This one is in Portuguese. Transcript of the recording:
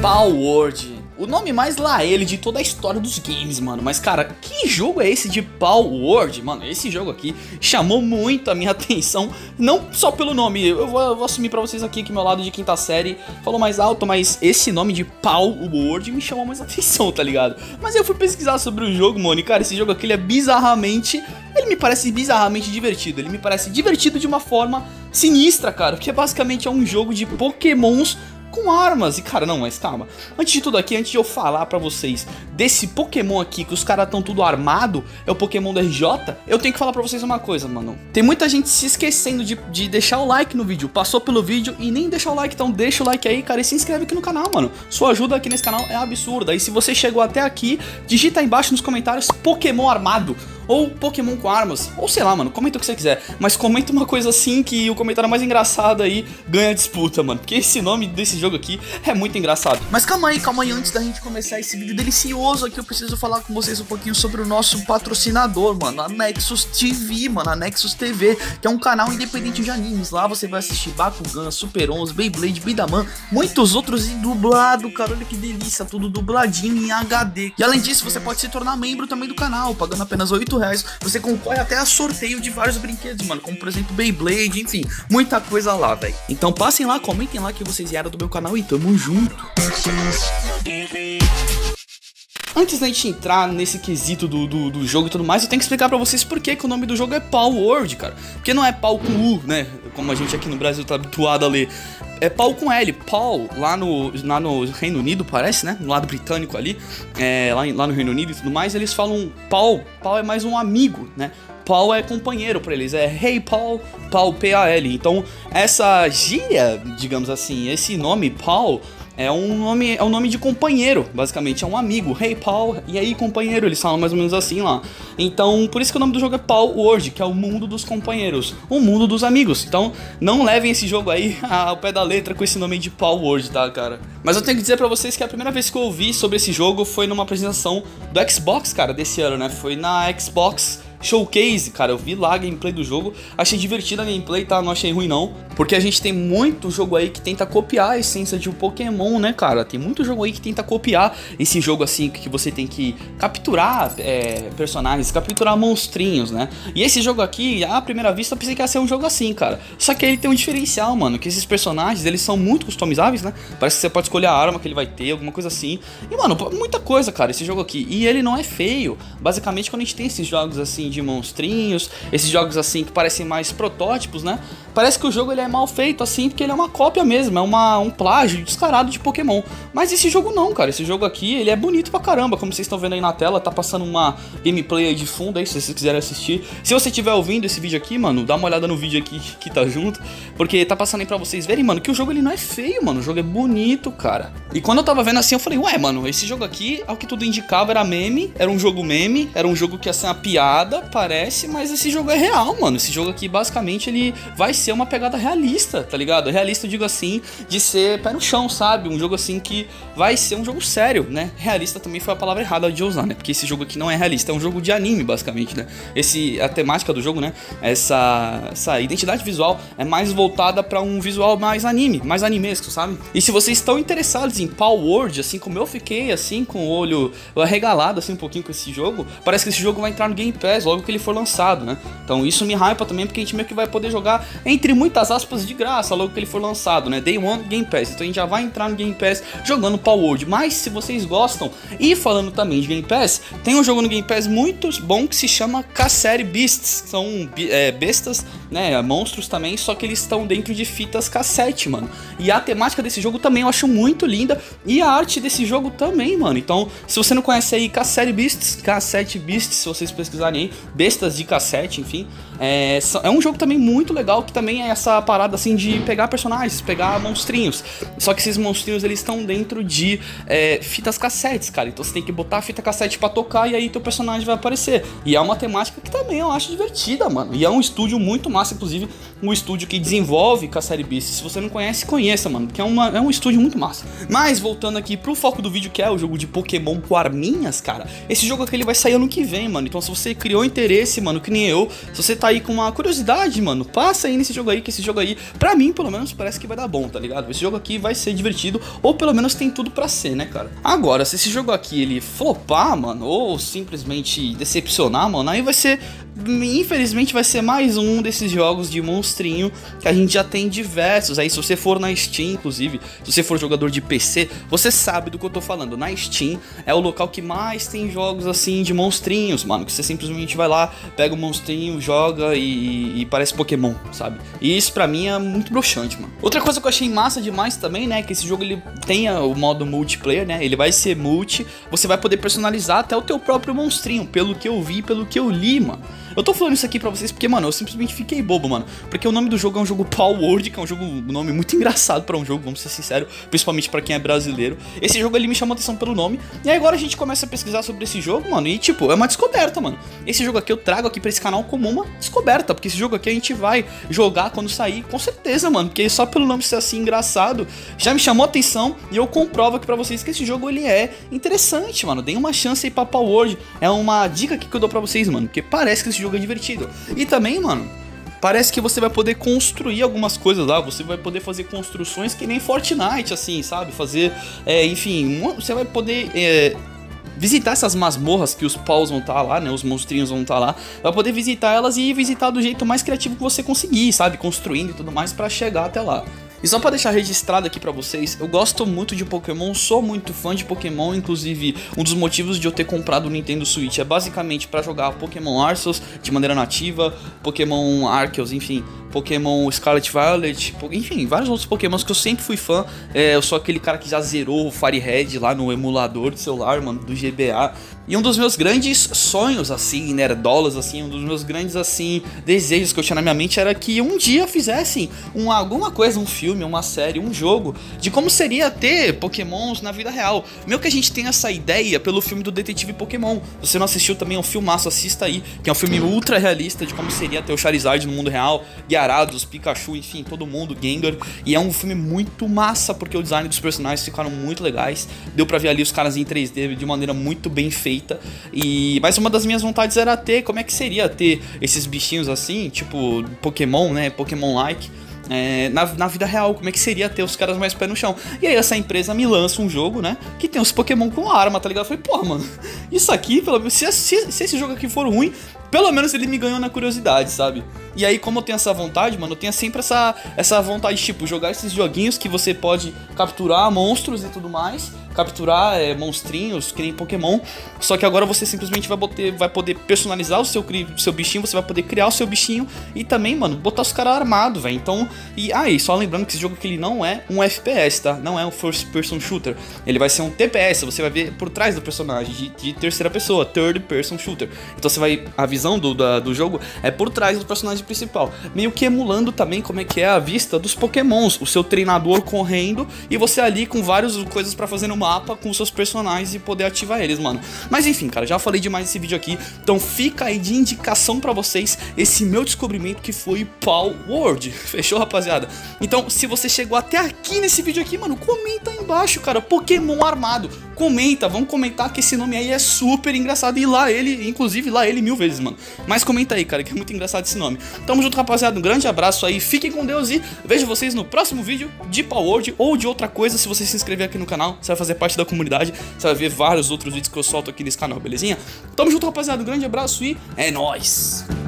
Palworld. O nome mais laele de toda a história dos games, mano. Mas, cara, que jogo é esse de Palworld? Mano, esse jogo aqui chamou muito a minha atenção. Não só pelo nome. Eu vou assumir pra vocês aqui que meu lado de quinta série falou mais alto. Mas esse nome de Palworld me chamou mais atenção, tá ligado? Mas eu fui pesquisar sobre o jogo, mano. E, cara, esse jogo aqui, ele é bizarramente... Ele me parece bizarramente divertido. Ele me parece divertido de uma forma sinistra, cara. Porque basicamente é um jogo de Pokémons com armas. E cara, não, mas calma. Antes de tudo aqui, antes de eu falar pra vocês desse Pokémon aqui, que os caras tão tudo armado, é o Pokémon do RJ, eu tenho que falar pra vocês uma coisa, mano. Tem muita gente se esquecendo de deixar o like no vídeo. Passou pelo vídeo e nem deixou o like, então deixa o like aí, cara, e se inscreve aqui no canal, mano. Sua ajuda aqui nesse canal é absurda. E se você chegou até aqui, digita aí embaixo nos comentários Pokémon armado. Ou Pokémon com armas, ou sei lá, mano, comenta o que você quiser. Mas comenta uma coisa assim que o comentário mais engraçado aí ganha a disputa, mano. Porque esse nome desse jogo aqui é muito engraçado. Mas calma aí, antes da gente começar esse vídeo delicioso aqui, eu preciso falar com vocês um pouquinho sobre o nosso patrocinador, mano, a Nexus TV, mano, a Nexus TV, que é um canal independente de animes. Lá você vai assistir Bakugan, Super 11, Beyblade, Bidaman, muitos outros em dublado, cara, olha que delícia, tudo dubladinho em HD. E além disso, você pode se tornar membro também do canal, pagando apenas R$8. Você concorre até a sorteio de vários brinquedos, mano, como por exemplo Beyblade, enfim, muita coisa lá, velho. Então passem lá, comentem lá que vocês vieram do meu canal e tamo junto. Antes da gente entrar nesse quesito do jogo e tudo mais, eu tenho que explicar pra vocês por que o nome do jogo é Palworld, cara. Porque não é pau com U, né, como a gente aqui no Brasil tá habituado a ler. É pau com L, Paul, lá no Reino Unido, parece, né? No lado britânico ali, lá no Reino Unido e tudo mais, eles falam Paul é mais um amigo, né? Paul é companheiro pra eles, é Hey Paul, P-A-L. Então, essa gíria, digamos assim, esse nome Paul é um nome de companheiro, basicamente, é um amigo. Hey Paul, e aí companheiro, eles falam mais ou menos assim lá. Então, por isso que o nome do jogo é Palworld, que é o mundo dos companheiros, o mundo dos amigos. Então, não levem esse jogo aí ao pé da letra com esse nome de Palworld, tá, cara? Mas eu tenho que dizer pra vocês que a primeira vez que eu ouvi sobre esse jogo foi numa apresentação do Xbox, cara, desse ano, né? Foi na Xbox Showcase, cara, eu vi lá a gameplay do jogo, achei divertida a gameplay, tá? Não achei ruim não, porque a gente tem muito jogo aí que tenta copiar a essência de um Pokémon, né, cara? Tem muito jogo aí que tenta copiar esse jogo assim, que você tem que capturar personagens, capturar monstrinhos, né? E esse jogo aqui, à primeira vista, eu pensei que ia ser um jogo assim, cara. Só que ele tem um diferencial, mano, que esses personagens, eles são muito customizáveis, né? Parece que você pode escolher a arma que ele vai ter, alguma coisa assim. E, mano, muita coisa, cara, esse jogo aqui. E ele não é feio. Basicamente, quando a gente tem esses jogos assim de monstrinhos, esses jogos assim que parecem mais protótipos, né? Parece que o jogo ele é mal feito assim, porque ele é uma cópia mesmo, é um plágio descarado de Pokémon. Mas esse jogo não, cara, esse jogo aqui, ele é bonito pra caramba, como vocês estão vendo aí na tela, tá passando uma gameplay aí de fundo aí, se vocês quiserem assistir. Se você estiver ouvindo esse vídeo aqui, mano, dá uma olhada no vídeo aqui que tá junto, porque tá passando aí pra vocês verem, mano, que o jogo ele não é feio, mano, o jogo é bonito, cara. E quando eu tava vendo assim, eu falei, ué, mano, esse jogo aqui, ao que tudo indicava, era meme, era um jogo que ia ser uma piada, parece, mas esse jogo é real, mano. Esse jogo aqui, basicamente, ele vai ser uma pegada realista, tá ligado? Realista, eu digo assim, de ser pé no chão, sabe? Um jogo assim que vai ser um jogo sério, né? Realista também foi a palavra errada de usar, né? Porque esse jogo aqui não é realista, é um jogo de anime, basicamente, né? A temática do jogo, né? Essa identidade visual é mais voltada pra um visual mais anime, mais animesco, sabe? E se vocês estão interessados em Palworld, assim como eu fiquei, assim, com o olho arregalado, assim, um pouquinho com esse jogo, parece que esse jogo vai entrar no Game Pass logo que ele for lançado, né? Então isso me hypa também, porque a gente meio que vai poder jogar, entre muitas aspas, de graça logo que ele for lançado, né? Day One Game Pass. Então a gente já vai entrar no Game Pass jogando Palworld. Mas se vocês gostam, e falando também de Game Pass, tem um jogo no Game Pass muito bom que se chama Cassette Beasts. São bestas, né? Monstros também, só que eles estão dentro de fitas cassete, mano. E a temática desse jogo também eu acho muito linda. E a arte desse jogo também, mano. Então, se você não conhece aí Cassette Beasts, se vocês pesquisarem aí, bestas de cassete, enfim, é um jogo também muito legal, que também é essa parada assim de pegar personagens, pegar monstrinhos. Só que esses monstrinhos, eles estão dentro de fitas cassetes, cara. Então você tem que botar a fita cassete pra tocar e aí teu personagem vai aparecer. E é uma temática que também eu acho divertida, mano. E é um estúdio muito massa, inclusive, o estúdio que desenvolve Caçar Beasts. Se você não conhece, conheça, mano, porque é um estúdio muito massa. Mas voltando aqui pro foco do vídeo, que é o jogo de Pokémon com arminhas, cara, esse jogo aqui ele vai sair ano que vem, mano. Então se você criou interesse, mano, que nem eu, se você tá aí com uma curiosidade, mano, passa aí nesse jogo aí, que esse jogo aí, pra mim, pelo menos, parece que vai dar bom, tá ligado? Esse jogo aqui vai ser divertido, ou pelo menos tem tudo pra ser, né, cara? Agora, se esse jogo aqui ele flopar, mano, ou simplesmente decepcionar, mano, aí vai ser, infelizmente, vai ser mais um desses jogos de monstrinho que a gente já tem diversos. Aí se você for na Steam, inclusive, se você for jogador de PC, você sabe do que eu tô falando. Na Steam é o local que mais tem jogos assim de monstrinhos, mano, que você simplesmente vai lá, pega o monstrinho, joga e parece Pokémon, sabe? E isso pra mim é muito broxante, mano. Outra coisa que eu achei massa demais também, né, que esse jogo ele tenha o modo multiplayer, né? Ele vai ser multi, você vai poder personalizar até o teu próprio monstrinho, pelo que eu vi, pelo que eu li, mano. Eu tô falando isso aqui pra vocês porque, mano, eu simplesmente fiquei bobo, mano. Porque o nome do jogo é um jogo Power World, que é um nome muito engraçado pra um jogo, vamos ser sinceros, principalmente pra quem é brasileiro. Esse jogo ele me chamou a atenção pelo nome, e aí agora a gente começa a pesquisar sobre esse jogo, mano, e tipo, é uma descoberta, mano. Esse jogo aqui eu trago aqui pra esse canal como uma descoberta, porque esse jogo aqui a gente vai jogar quando sair, com certeza, mano, porque só pelo nome ser assim engraçado, já me chamou a atenção, e eu comprovo aqui pra vocês que esse jogo ele é interessante, mano. Deem uma chance aí pra Power World, é uma dica aqui que eu dou pra vocês, mano, porque parece que esse jogo é divertido. E também, mano, parece que você vai poder construir algumas coisas lá, você vai poder fazer construções que nem Fortnite, assim, sabe? Fazer, enfim, você vai poder visitar essas masmorras que os paus vão estar lá, né? Os monstrinhos vão estar lá, vai poder visitar elas e visitar do jeito mais criativo que você conseguir, sabe? Construindo e tudo mais pra chegar até lá. E só pra deixar registrado aqui pra vocês, eu gosto muito de Pokémon, sou muito fã de Pokémon, inclusive um dos motivos de eu ter comprado o Nintendo Switch é basicamente pra jogar Pokémon Arceus de maneira nativa, Pokémon Arceus, enfim, Pokémon Scarlet Violet, enfim, vários outros Pokémons que eu sempre fui fã. Eu sou aquele cara que já zerou o Fire Red lá no emulador de celular, mano, do GBA. E um dos meus grandes sonhos, assim, nerdolas, assim, um dos meus grandes, assim, desejos que eu tinha na minha mente era que um dia fizessem alguma coisa, um filme, uma série, um jogo, de como seria ter Pokémons na vida real. Meio que a gente tem essa ideia pelo filme do Detetive Pokémon. Se você não assistiu também, é um filmaço, assista aí, que é um filme ultra realista de como seria ter o Charizard no mundo real, Gyarados, Pikachu, enfim, todo mundo, Gengar. E é um filme muito massa, porque o design dos personagens ficaram muito legais. Deu pra ver ali os caras em 3D de maneira muito bem feita. Mas uma das minhas vontades era ter, como é que seria ter esses bichinhos assim, tipo Pokémon, né, Pokémon-like, na vida real, como é que seria ter os caras mais pé no chão. E aí essa empresa me lança um jogo, né, que tem os Pokémon com arma, tá ligado? Eu falei, porra, mano, isso aqui, pelo menos, se esse jogo aqui for ruim, pelo menos ele me ganhou na curiosidade, sabe? E aí, como eu tenho essa vontade, mano, eu tenho sempre essa vontade, tipo, jogar esses joguinhos que você pode capturar monstros e tudo mais, capturar monstrinhos, que nem Pokémon, só que agora você simplesmente vai poder personalizar o seu bichinho, você vai poder criar o seu bichinho e também, mano, botar os caras armados, velho. Então, e só lembrando que esse jogo aqui ele não é um FPS, tá? Não é um First Person Shooter, ele vai ser um TPS, você vai ver por trás do personagem, de terceira pessoa, Third Person Shooter. Então a visão do jogo é por trás do personagem principal, meio que emulando também como é que é a vista dos Pokémons, o seu treinador correndo e você ali com várias coisas pra fazer no mapa com os seus personagens e poder ativar eles, mano. Mas enfim, cara, já falei demais nesse vídeo aqui, então fica aí de indicação pra vocês esse meu descobrimento que foi Power World. Fechou, rapaziada? Então, se você chegou até aqui nesse vídeo aqui, mano, comenta aí embaixo, cara, Pokémon armado. Comenta, vamos comentar que esse nome aí é super engraçado e lá ele, inclusive lá ele 1000 vezes, mano. Mas comenta aí, cara, que é muito engraçado esse nome. Tamo junto, rapaziada, um grande abraço aí, fiquem com Deus e vejo vocês no próximo vídeo de Power World ou de outra coisa. Se você se inscrever aqui no canal, você vai fazer parte da comunidade, você vai ver vários outros vídeos que eu solto aqui nesse canal, belezinha? Tamo junto, rapaziada, um grande abraço e é nóis!